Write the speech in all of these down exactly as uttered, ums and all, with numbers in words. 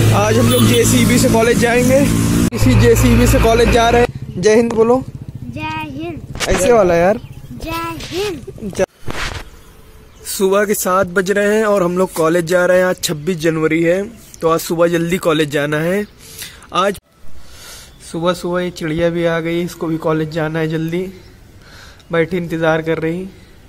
आज हम लोग जेसीबी से कॉलेज जाएंगे। इसी जेसीबी से कॉलेज जा रहे हैं। जय हिंद बोलो। जय हिंद। ऐसे वाला यार। जय हिंद। सुबह के सात बज रहे हैं और हम लोग कॉलेज जा रहे हैं। आज छब्बीस जनवरी है तो आज सुबह जल्दी कॉलेज जाना है। आज सुबह सुबह ये चिड़िया भी आ गई, इसको भी कॉलेज जाना है जल्दी। बैठी इंतजार कर रही।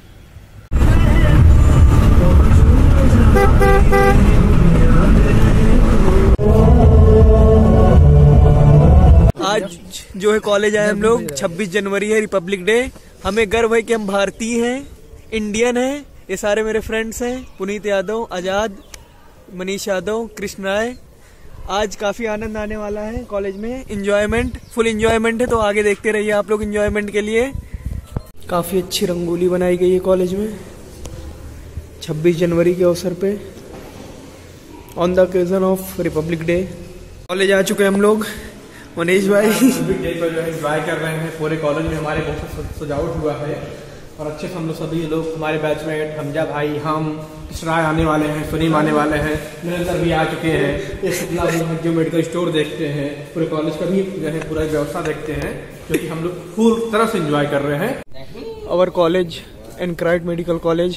आज जो है कॉलेज आए हम लोग। छब्बीस जनवरी है, रिपब्लिक डे। हमें गर्व है कि हम भारतीय हैं, इंडियन हैं। ये सारे मेरे फ्रेंड्स हैं, पुनीत यादव, आजाद, मनीष यादव, कृष्ण राय। आज काफी आनंद आने वाला है कॉलेज में। एंजॉयमेंट, फुल एंजॉयमेंट है, तो आगे देखते रहिए आप लोग एंजॉयमेंट के लिए। काफी अच्छी रंगोली बनाई गई है कॉलेज में छब्बीस जनवरी के अवसर पे, on the occasion of republic day. College आ चुके हैं हम लोग। मनीष भाई रिपब्लिक डे पर जो है एंजॉय कर रहे हैं। पूरे कॉलेज में हमारे बहुत सजावट हुआ है और अच्छे से हम लोग सभी लोग, हमारे बैचमेट, हमजा भाई, हम कृष्णराय आने वाले हैं, सुनीम आने वाले हैं, निरंतर भी आ चुके हैं। ये शुक्ला जो मेडिकल स्टोर देखते हैं, पूरे कॉलेज का भी जो है पूरा व्यवस्था देखते हैं, जो कि हम लोग फुल तरह से एंजॉय कर रहे हैं। अवर कॉलेज एनक्राइट मेडिकल कॉलेज,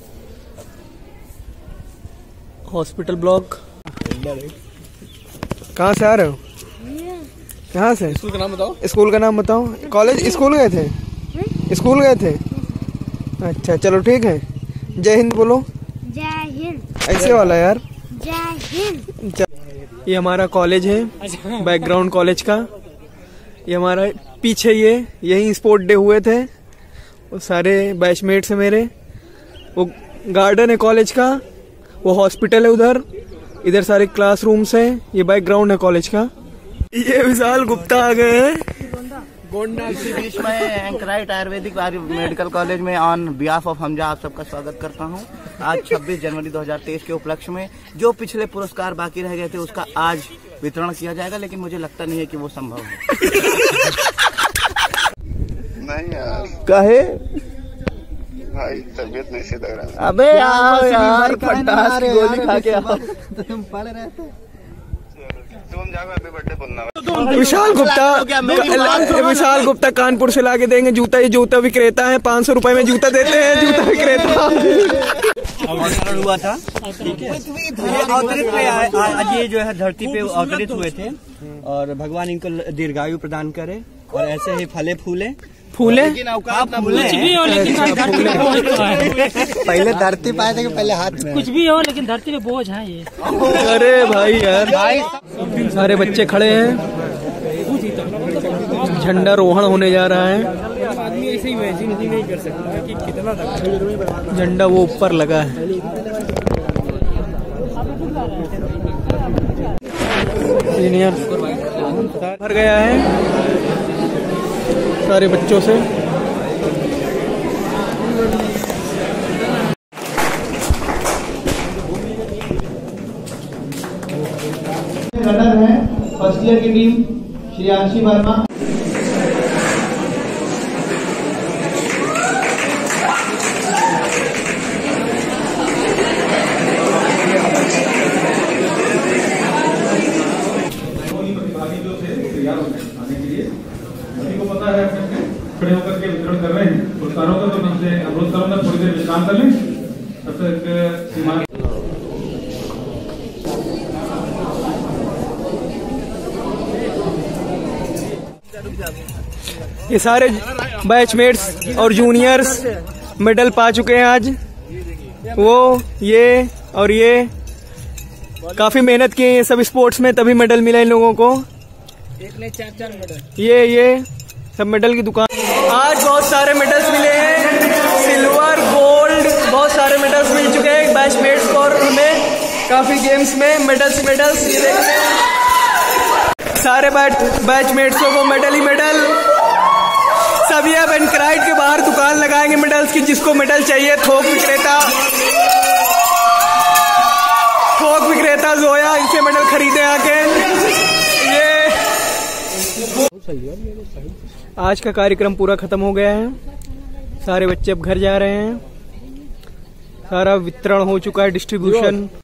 हॉस्पिटल ब्लॉक। कहाँ से आ रहे हो? कहाँ से? स्कूल का नाम बताओ। स्कूल का नाम बताओ। कॉलेज स्कूल गए थे? स्कूल गए थे? अच्छा चलो ठीक है। जय हिंद बोलो। जय हिंद। ऐसे वाला यार। जय हिंद। ये हमारा कॉलेज है, बैकग्राउंड कॉलेज का। ये हमारा पीछे ये यही स्पोर्ट डे हुए थे, वो सारे बैचमेट्स हैं मेरे। वो गार्डन है कॉलेज का, वो हॉस्पिटल है उधर, इधर सारे क्लासरूम्स हैं। ये बैकग्राउंड है कॉलेज का। ये विशाल गुप्ता आ गए हैं। गोंडा इसी बीच में एनक्राइट आयुर्वेदिक मेडिकल कॉलेज में ऑन बिहाफ ऑफ हमजा आप सबका स्वागत करता हूं। आज छब्बीस जनवरी दो हज़ार तेईस के उपलक्ष्य में जो पिछले पुरस्कार बाकी रह गए थे उसका आज वितरण किया जाएगा, लेकिन मुझे लगता नहीं है कि वो संभव है। नहीं यार, कहे भाई तबीयत नहीं सही लग रहा है। अबे आओ यार, फटास की गोली खा के आओ। तुम पढ़ रहे थे। तुम जाओ, हैप्पी बर्थडे बोलना। विशाल गुप्ता, विशाल गुप्ता कानपुर से लाके देंगे जूता। ये जूता विक्रेता है, पाँच सौ रुपए में जूता देते हैं। जूता विक्रेता हुआ था, अवतरित में आज ये जो है धरती पे अवतरित हुए थे और भगवान इनको दीर्घायु प्रदान करे और ऐसे ही फले फूले फूले कुछ भी हो लेकिन धरती पे बोझ है। पहले धरती पाए थे कि पहले हाथ में? कुछ भी हो लेकिन धरती पे बोझ है ये। अरे भाई यार, सारे बच्चे खड़े हैं, झंडा रोहण होने जा रहा है। आदमी ऐसे ही इमेजिन नहीं कर सकता कि कितना झंडा वो ऊपर लगा है। इंजीनियर भर गया है सारे बच्चों से। रनर है फर्स्ट ईयर की टीम श्रेयांशी वर्मा। खड़े होकर के वितरण कर रहे हैं पुरस्कारों का, तो मैं उनसे अनुरोध करूंगा थोड़ी देर विश्राम कर लें तब तक सीमा। ये सारे बैचमेट्स और जूनियर्स मेडल पा चुके हैं आज। वो ये और ये काफी मेहनत की है सब स्पोर्ट्स में, तभी मेडल मिला इन लोगों को। एक ने चार चार मेडल। ये ये सब मेडल की दुकान। आज बहुत सारे मेडल्स मिले हैं, सिल्वर, गोल्ड, बहुत सारे मेडल्स मिल चुके हैं बैचमेट्स को और हमें काफी गेम्स में मेडल्स मेडल्स ये देखते हैं। सारे बैचमेट्सों को मेडल ही मेडल। सभी अब एनक्राइट के बाहर दुकान लगाएंगे मेडल्स की, जिसको मेडल चाहिए। थोक विक्रेता थोक विक्रेता जोया, इनसे मेडल खरीदे आके। ये आज का कार्यक्रम पूरा खत्म हो गया है। सारे बच्चे अब घर जा रहे हैं। सारा वितरण हो चुका है, डिस्ट्रीब्यूशन।